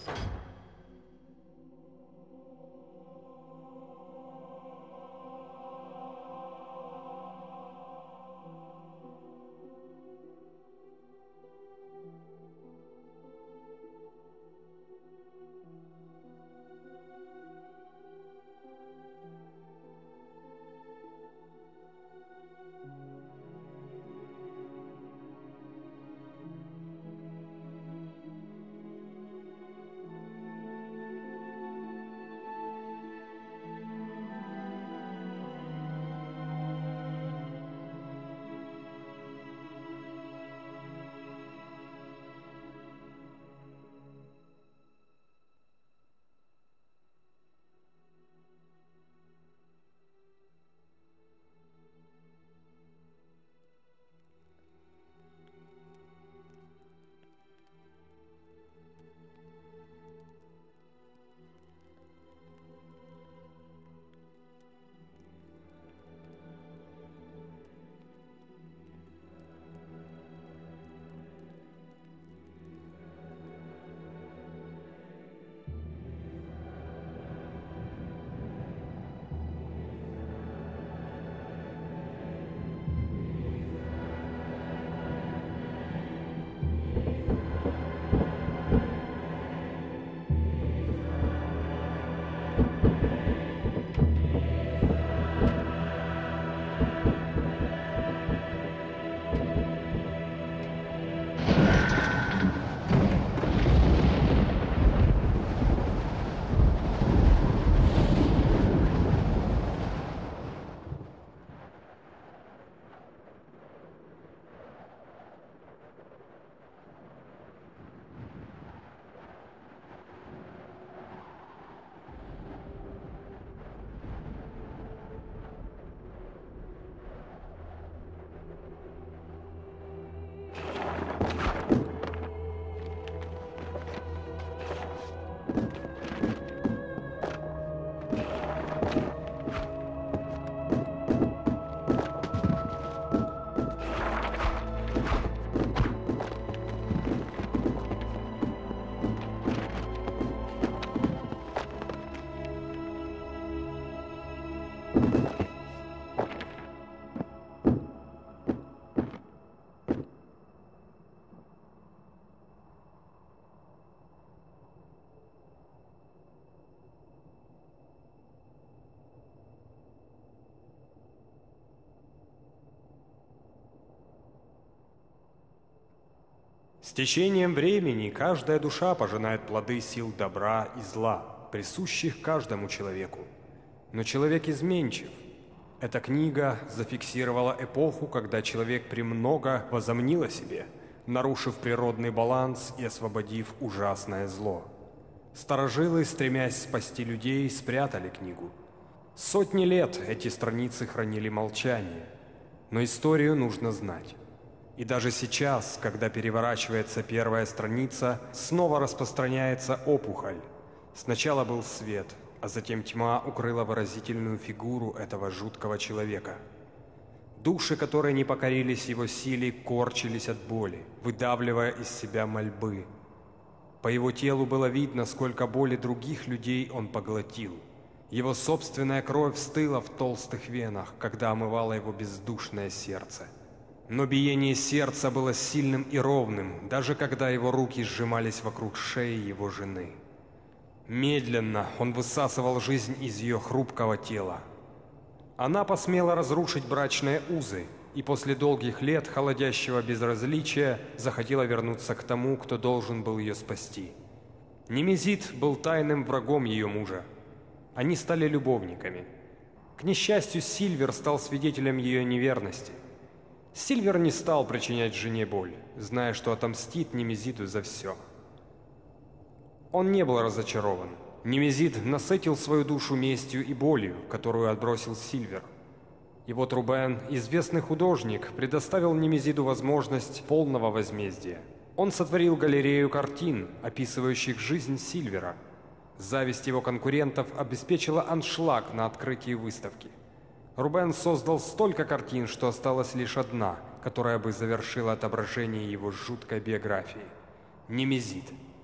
С течением времени каждая душа пожинает плоды сил добра и зла, присущих каждому человеку. Но человек изменчив. Эта книга зафиксировала эпоху, когда человек премного возомнил о себе, нарушив природный баланс и освободив ужасное зло. Старожилы, стремясь спасти людей, спрятали книгу. Сотни лет эти страницы хранили молчание, но историю нужно знать. И даже сейчас, когда переворачивается первая страница, снова распространяется опухоль. Сначала был свет, а затем тьма укрыла выразительную фигуру этого жуткого человека. Души, которые не покорились его силе, корчились от боли, выдавливая из себя мольбы. По его телу было видно, сколько боли других людей он поглотил. Его собственная кровь стыла в толстых венах, когда омывала его бездушное сердце. Но биение сердца было сильным и ровным, даже когда его руки сжимались вокруг шеи его жены. Медленно он высасывал жизнь из ее хрупкого тела. Она посмела разрушить брачные узы, и после долгих лет холодящего безразличия захотела вернуться к тому, кто должен был ее спасти. Немезид был тайным врагом ее мужа. Они стали любовниками. К несчастью, Сильвер стал свидетелем ее неверности. Сильвер не стал причинять жене боль, зная, что отомстит Немезиду за все. Он не был разочарован. Немезид насытил свою душу местью и болью, которую отбросил Сильвер. И вот Рубен, известный художник, предоставил Немезиду возможность полного возмездия. Он сотворил галерею картин, описывающих жизнь Сильвера. Зависть его конкурентов обеспечила аншлаг на открытии выставки. Рубен создал столько картин, что осталась лишь одна, которая бы завершила отображение его жуткой биографии – Немезид.